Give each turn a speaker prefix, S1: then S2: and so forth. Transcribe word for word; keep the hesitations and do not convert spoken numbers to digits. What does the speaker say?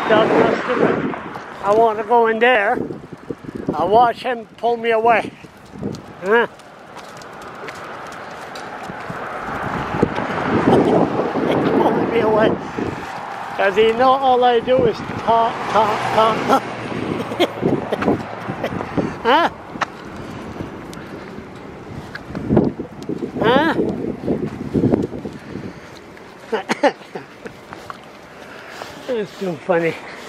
S1: Doug must do it. I want to go in there. I watch him pull me away. Huh? He's pulling me away. Because he know all I do is talk, talk, talk, talk. Huh? Huh? It's too funny.